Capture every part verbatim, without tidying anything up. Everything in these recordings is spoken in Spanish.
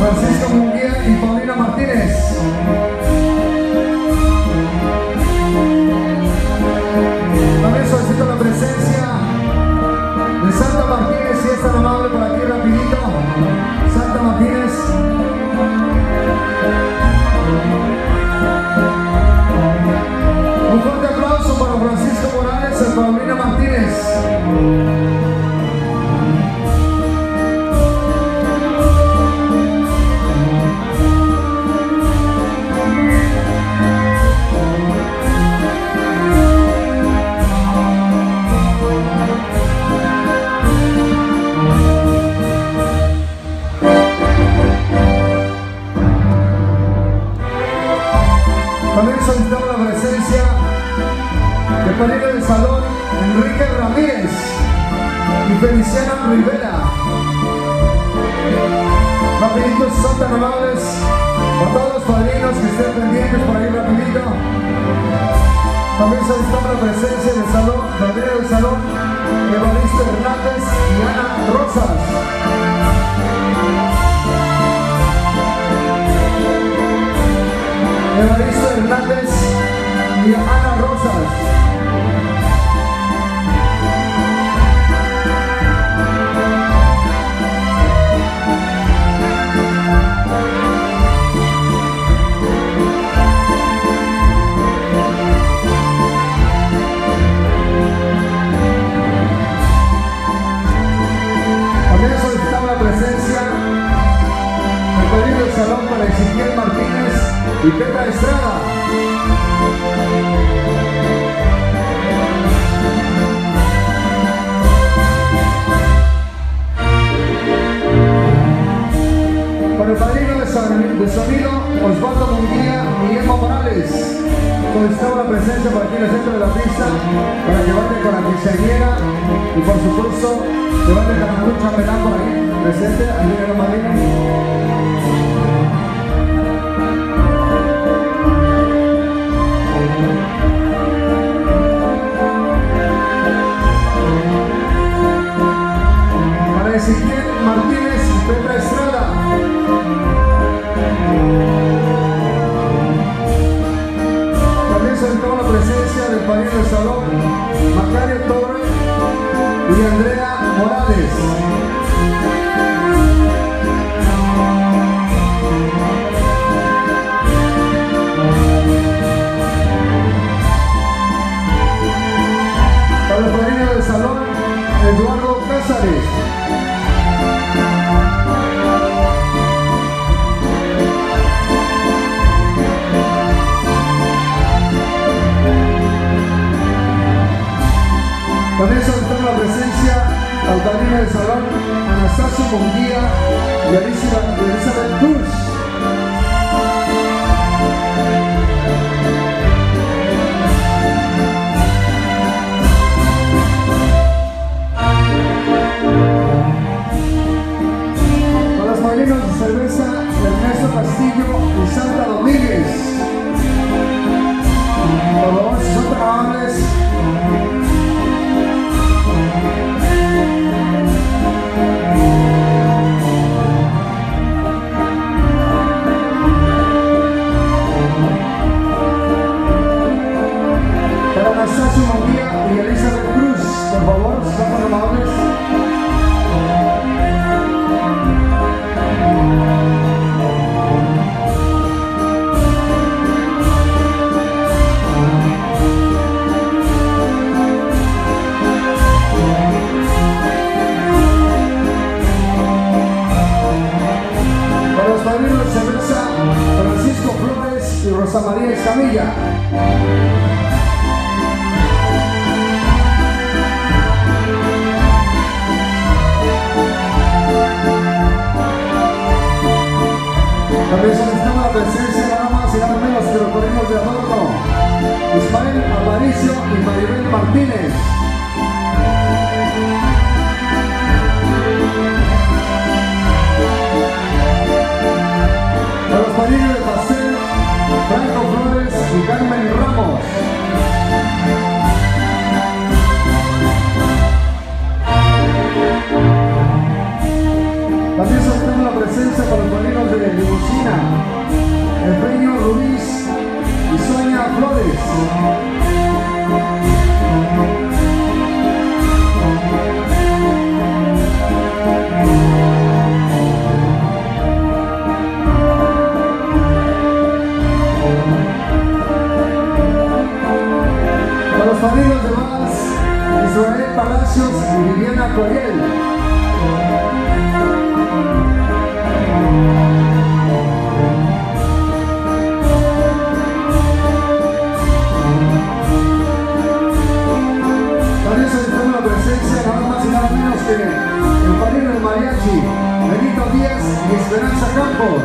Francisco Munguía y Paulina Martínez. También solicito la presencia de Santa Martínez, si es tan amable, por aquí rapidito. Santa Martínez. Un fuerte aplauso para Francisco Morales y Paulina Martínez. También solicitamos la presencia del padrino del salón, Enrique Ramírez y Feliciana Rivera. Rapidito, si son tan amables, a todos los padrinos que estén pendientes por ahí rapidito. También solicitamos la presencia del salón, padrino del salón, Evaristo Hernández y Ana Rosas. Evaristo Hernández y Ana Rosas. También solicitamos la presencia del padrino del salón para Ezequiel Martínez y Petra Estrada. Con el padrino de sonido, Osvaldo Munguía y Emma Morales. Solicitamos la presencia por aquí en el centro de la pista para que vaya con la quinceañera y por supuesto que vaya con un chambelán por ahí presente. Ahí viene el padrino. Para Ezequiel Martínez y Petra Estrada. También solicitamos la presencia del padrino del salón, Macario Torres y Andrea Morales. Para el padrino del salón, Eduardo Cázares. También solicitamos la presencia al padrino del salón, Anastasio Munguía y Elizabeth Cruz. Para los padrinos de cerveza, Ernesto Castillo y Sandra Domínguez. Por favor, si son tan amables. Para Anastasio Munguía y Elizabeth Cruz, por favor, si son tan amables. Para los padrinos de cerveza, Francisco Flores y Rosa María Escamilla. También solicitamos la presencia nada más y nada menos que los padrinos de adorno, Ismael Aparicio y Maribel Martínez. Para los padrinos de pastel, Franco Flores y Carmen Ramos. También solicitamos la presencia para los padrinos de padrinos de más, Israel Palacios y Viviana Coriel. También solicitamos la presencia nada más y nada menos que el padrino del mariachi, Benito Díaz y Esperanza Campos.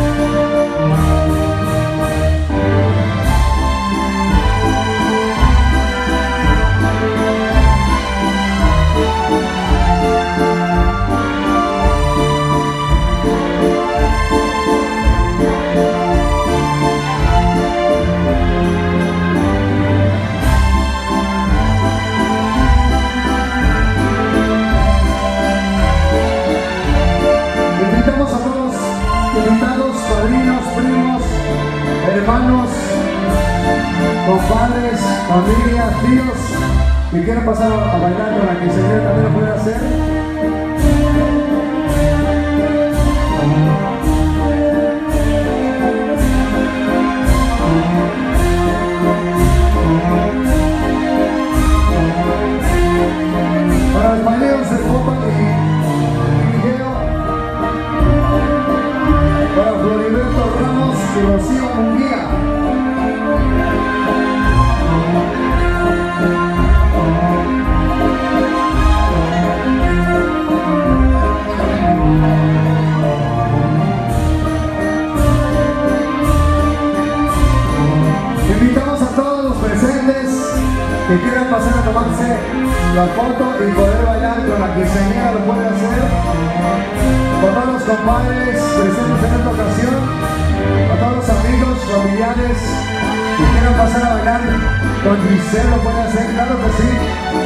Hermanos, compadres, familias, tíos que quieran pasar a bailar con la quinceañera también lo pueden hacer. Para los baileros de foto y video, para Floriberto Ramos y Rocío Munguía. Invitamos a todos los presentes que quieran pasar a tomarse la foto y poder bailar con la quinceañera, lo pueden hacer. Con todos los compadres presentes en esta ocasión, a todos los amigos, familiares que quieran pasar a bailar con Giselle, lo pueden hacer, claro que sí.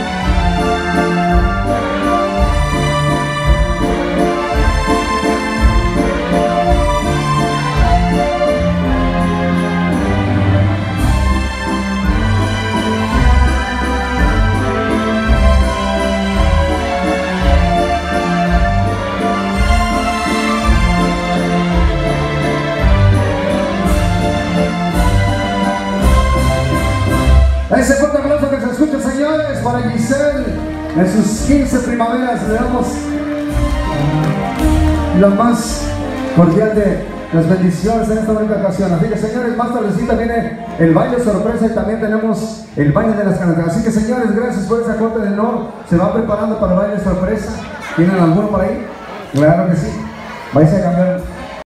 Ese fuerte aplauso que se escucha, señores, para Giselle en sus quince primaveras. Le damos lo más cordial de las bendiciones en esta bonita ocasión. Así que, señores, más tardecita viene el baile sorpresa y también tenemos el baile de las canastas. Así que, señores, gracias por esa corte de honor. Se va preparando para el baile sorpresa. ¿Tienen alguno por ahí? Claro que sí. Vais a cambiar